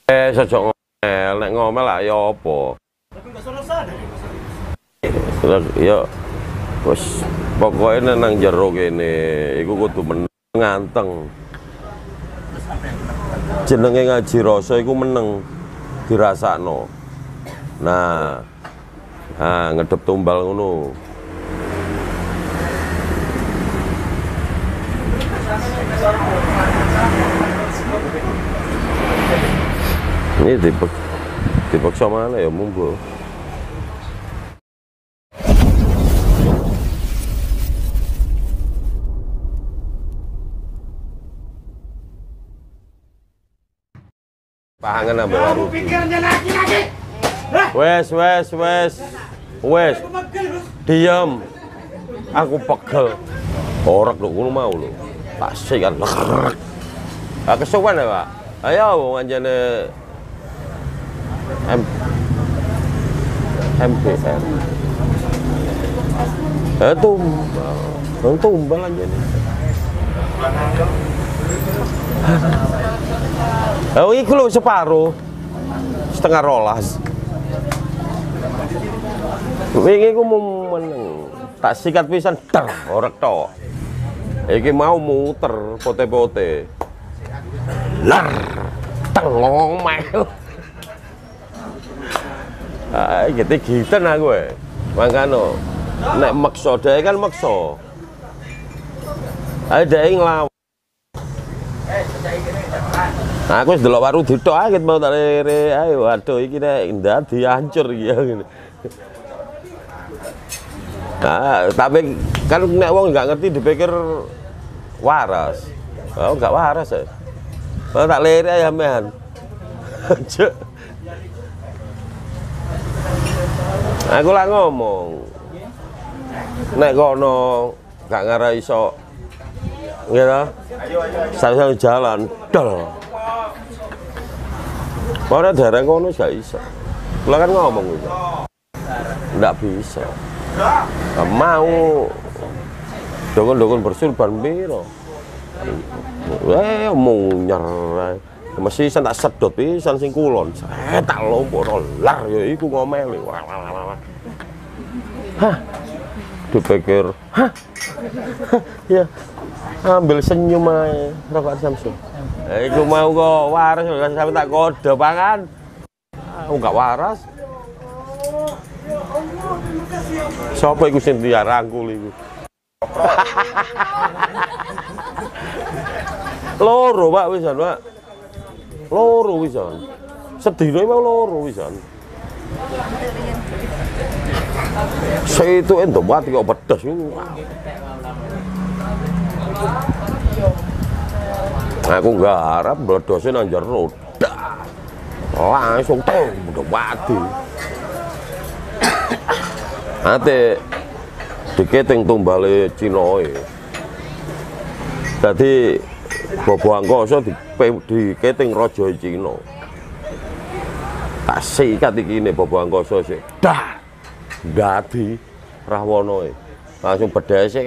Sejak ngomel, nek ngomel lah ya apa? Tapi nggak selesai dari Ya wis pokoke nang jero kene iku kudu nganteng. Jenenge ngaji rasa iku meneng dirasakno. Nah, ngedep tumbal ngono. Ini dipaksa mana ya monggo. Pahangan ambek baru. pikirnya lagi. Wes. Diam. Aku pegel. Orek lho ngono mau lho. Tak sikat. Kesuwen ya, Pak. Ayo wong anjene MPR. Tumbal anjene. Oh, iku lho separuh. Setengah rolas. Wingi ku meneng. Tak sikat pisan dar orek tok. Iki mau muter pote-pote. Lar tengong mel. Gitu aku makanya nek maksa dhewe kan maksa. Ae dhewe nglawan. Aku wis delok waru ditok ae mau tak lere. Ayo waduh iki nek ndadi hancur iki ya ngene. Tapi kan nek wong nggak ngerti dipikir waras. Oh, nggak waras ya. Mau tak lere ae sampean. Aku lah ngomong, nek kono gak ngarai iso, gitu, saya jalan, dol. Orang daerah kono gak iso, kalau kan ngomong gitu, nggak bisa, gak mau, dokon bersurban biro, munyar. Mesti saya tak sedot pisan sing kulon. Saya tak lompok lar ya iku ngomeli. Hah. Dipikir, hah. Ya. Ambil senyum ae Rokok Samsul. Iku mau kok waras sampe tak kode pangan. Enggak waras. Sopo iku sing diarangkul iku? Loro Pak wisan, Pak. Loro wisan. Sedina mau loro wisan. Itu entuk mati kok pedes niku. Aku nggak harap bledose nang jero. Langsung udah mati. Ate diketing tumbale Cinoe. Dadi Bobo Angkasa diketing raja Cina. Tak sikat iki ne Bobo Angkasa sik. Dah. Dadi Rahwana langsung bedhese.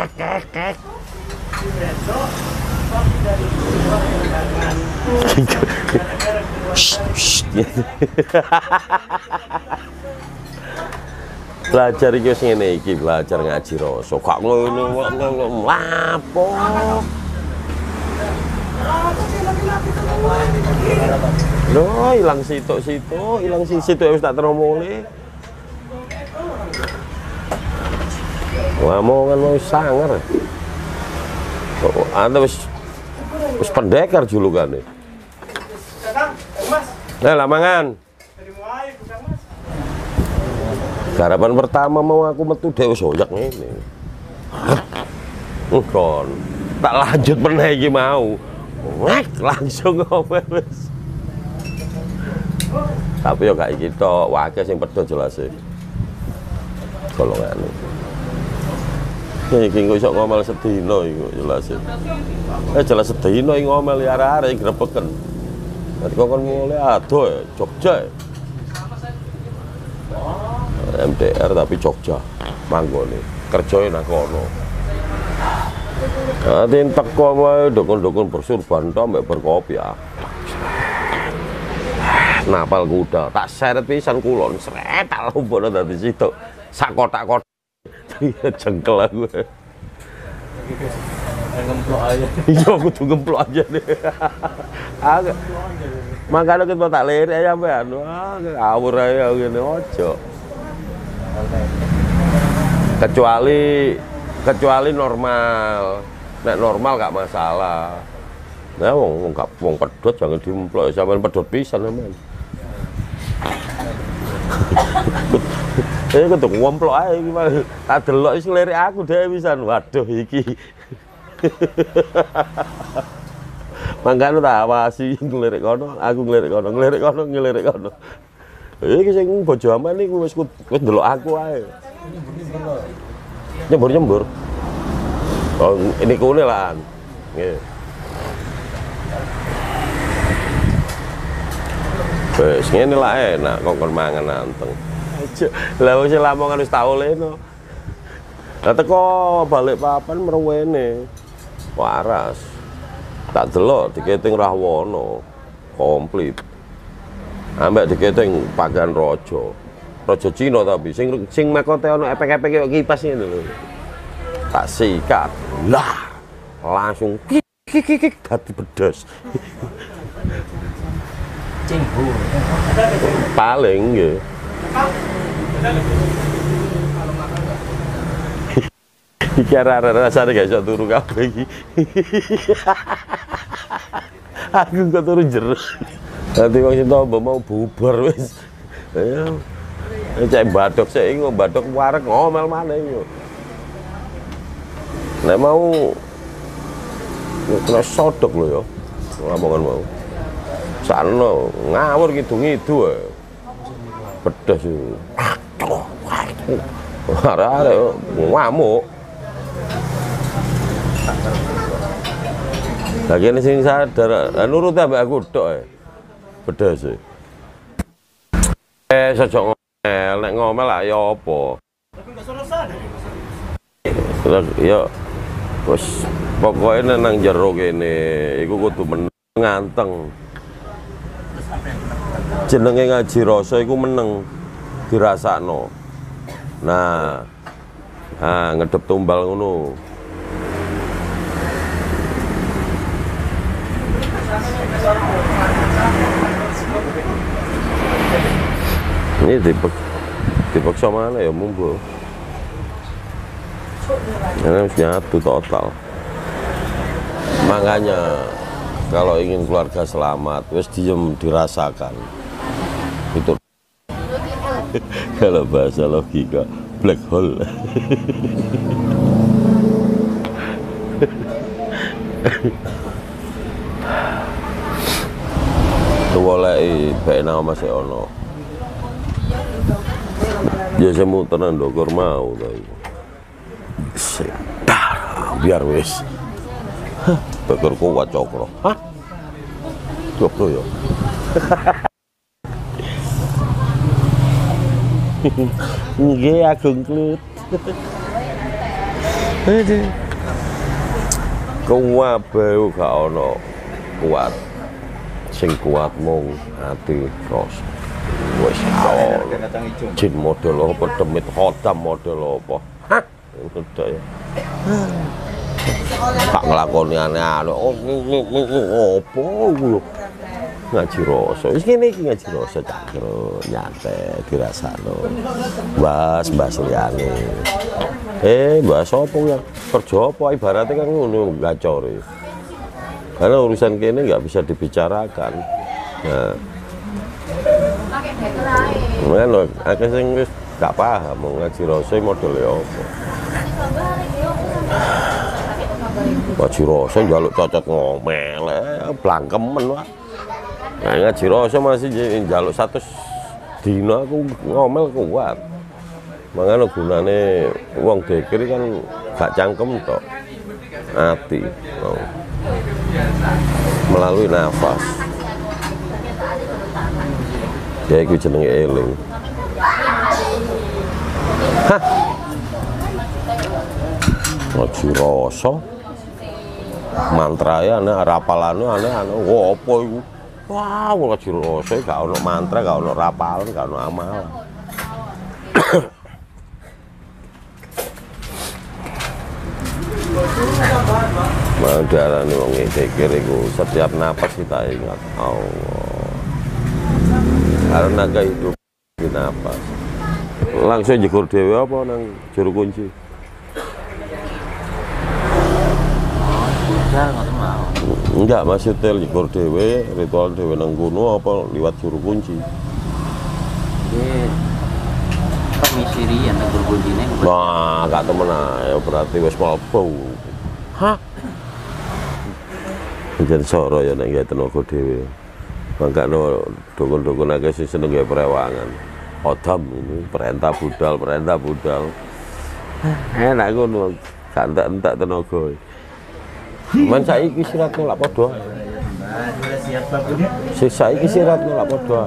Belajar iki wis ngene iki, belajar ngaji rasa. Kok ngono lapo. Loh, hilang situ, hilang situ wis tak teromole. Ngomongan mau sangar. Anda wis pendekar julukane. Lamangan. Garapan pertama mau aku metu dhewe soyak ngene. Kon tak lanjut meneh iki mau. Langsung ngomel wis. Tapi yo gak iki tok, wae sing pedho jelas e. Golongane. Iki kok iso ngomel sedina iku jelas e. Jelas sedina iki ngomel arek-arek grebeken. Dadi kok kon mulai ado ya Jogja. MTR tapi Jogja manggone kerjain nang kono. Nanti teko wae dukun-dukun bersurban tok mbek berkopi ya. napal kuda tak seret pisan kulon seret tak lumpuhno dadi situ sak kotak-kotak jengkel aku ngemplok aja iya kudu ngemplok aja deh makanya kita tak lirik ya sampean ngawur aja ngene ojo kecuali normal nek normal gak masalah nah wong pedhot jangan diemplok sampean pedhot pisan sampean kudu ngomplok ae iki mah tak delok wis lirik aku dhewe pisan waduh iki mangkane tak awasi ngelirik kono aku ngelirik kono iki sing bojo aman iku wis ndelok aku ae nyembur oh ini kune lah nggih wis ngene lah enak kok mangan anteng lah wis lamongan wis tak olehno lah teko balik papan merwene waras tak delok diketing Rahwana komplit ambek diketing Pagan Raja Cina tapi sing makote ana epek-epek kaya kipas ngene lho tak sikat lah langsung kik dadi bedes cinggu paling nggih iki rasane gak iso turu kabeh iki aku kok turu jero dadi wong sing mau bubar wis ya cek badok sik iki badok wareg ngomel maneh yo nek mau kena sodok lho ya lamongan mau sakno ngawur kidung-idu pedes arek ngamuk lagi ini sing sadar nurut ambek aku tok pedes sejak ngomel nek ngomel lah ya apa ya wis pokoke nang jero kene iku kudu meneng nganteng jenenge ngaji rasa iku meneng dirasakno nah ngedep tumbal ngono ini dipaksa mana ya mumbo ini harus nyatu total makanya kalau ingin keluarga selamat wis diem dirasakan itu kalau bahasa logika black hole tuwalai bena masih ono ya saya muteran dokter mau tapi biar wis dokter kuat cokro hah cokro ya nggih agung klut aduh kuat bae gak ono kuat sing kuat mung ati rasa wis jin model apa demit khotam model apa hah udah ya tak nglakoni aneh-aneh opo lho ngaji rasa wis ngene iki ngaji rasa cakro nyantai dirasakno bahas liyane bahas apa ya kerja apa ibaratnya kan ngono gacore karena urusan kene nggak bisa dibicarakan nah mana akeh sing wis gak paham mau ngaji rasa modele apa ngaji rasa njaluk cocot ngomel blangkemen wae nah ngaji rasa masih njaluk 100 dina aku ngomel kuat makanya gunane wong dekir kan gak cangkem tok ati melalui nafas ya iku jenenge eling hah ngaji rasa mantranya aneh rapalane aneh apa iku Wah, ngaji rasa gak ono mantra, gak ono rapalan, gak ono amalan. Mandarane wong zikir iku setiap napas kita ingat Allah. Karena naga hidup di napas. Langsung jegur dhewe apa nang juru kunci? Enggak, maksudnya jegur dhewe, ritual dhewe nang kono apa liwat juru kunci? Misiri yang nang kuncine. Wah, gak temen ae berarti wis mlebu. Hah? Jan soro ya nek tenaga dhewe. Mangkane dukun-dukun akeh sing seneng gawe perewangan. Odam ini perintah budal. Enak ngono, gak entek-entek tenaga. Men saiki siratne lak padha. Saiki siratne lak padha.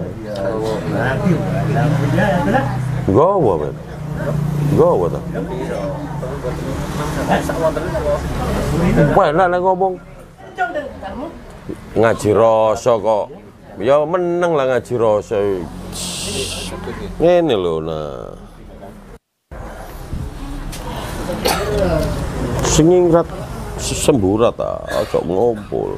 Gowo men. Gowo ta. Enak nek ngomong. Ngaji rasa kok. Ya meneng lah ngaji rasa. Ngene lho nah. Singingrat semburat aja ngumpul.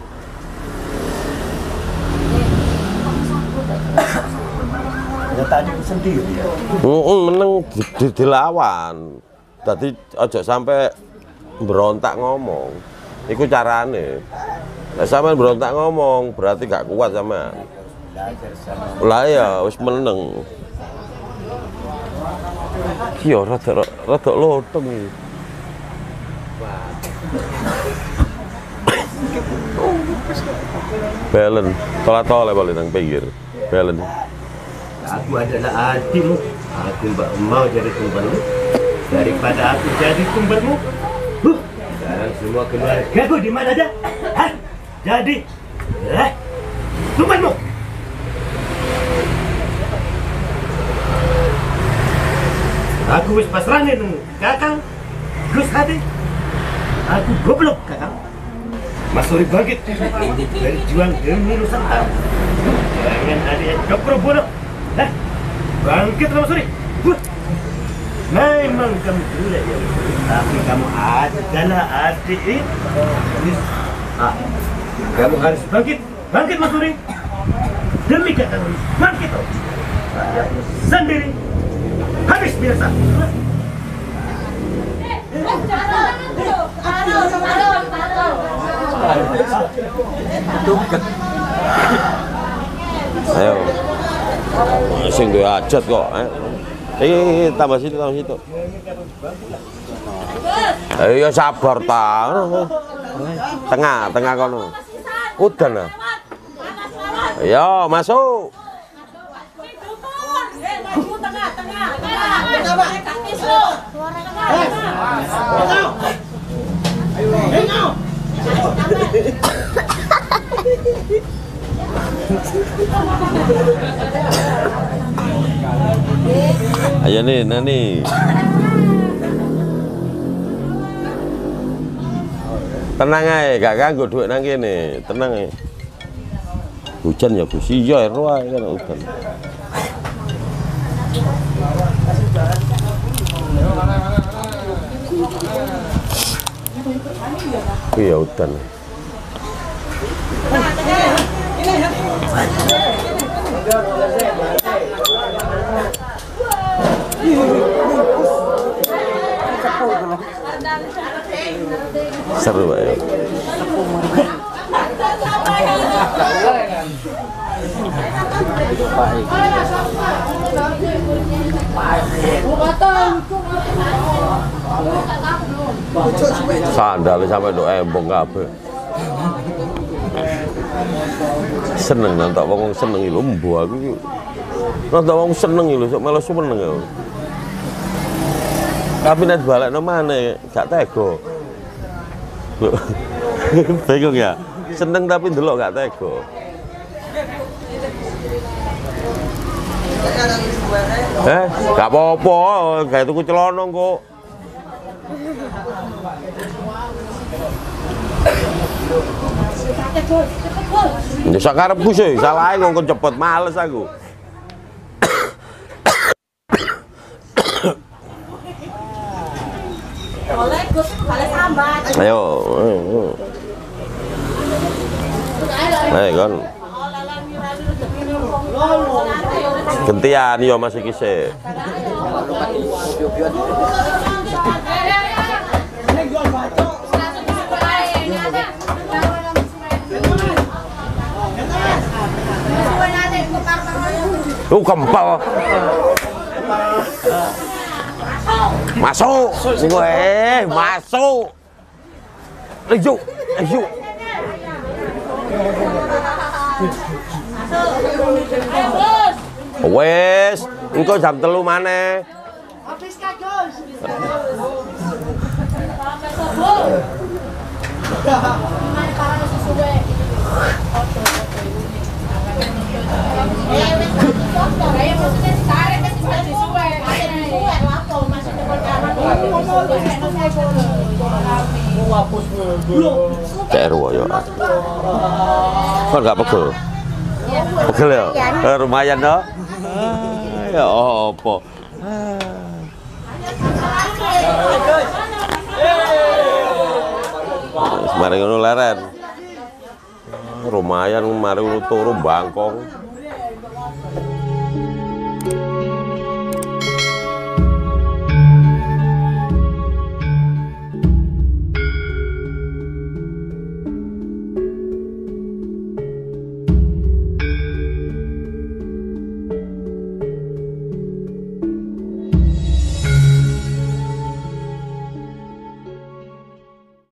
Ya tadi sendiri ya. Meneng dilawan. Dadi aja sampai berontak ngomong. Iku carane. Nek sampean berontak ngomong berarti gak kuat sampean. Lah ya wis meneng. Iya rada loteng iki. Belen, tole balik nang pinggir. Belen. Aku adalah adikmu. Aku mau jadi tumbalmu daripada aku jadi tumbalmu. Sekarang semua keluargaku di mana ada? Hah? Jadi, tumbalmu. Aku wis pasrahne nang Kakang Gus Hadi. Aku goblok Kakang. Mas Suri bangkit berjuang demi Nusantara. Jangan ada yang jokro bodoh. Bangkit Mas Suri. Memang kamu gila ya, tapi kamu adalah adik ini. Kamu harus bangkit, bangkit Mas Suri. Demi katamu, bangkit oh. Rakyatmu sendiri habis biasa. Ayo. Sing duwe hajat kok. Tambah situ. Ayo sabar ta. Tengah kono. Udan ah. Ayo masuk. Ayo nih, Nani. Tenang aja, gak ganggu duit nang kene. Tenang aja. Hujan ya Gus, iya ero ae kan hujan. Iya hujan. Seru ya. Sandal sampai do embong kabeh. Seneng nonton wong seneng lho mbo aku iki. Nonton wong seneng lho sok malah seneng aku. Tapi nek balekno maneh gak tega. Bingung ya? Seneng tapi ndelok gak tega. Gak apa-apa, gawe tuku celana kok. Ya sakarepku sih, salah ngongkon cepet males aku. Ayo. Ayo kon. Gantian yo Mas iki sih. Kempal. Masuk. Weh, masuk. Ayo, ayo. Wes, engko jam 3 maneh. Habis Gus. Cek yo. Kok enggak pegel? Pegel ya? Lumayan toh. Ya apa? Semari ngono leren. Lumayan mari turu bangkong.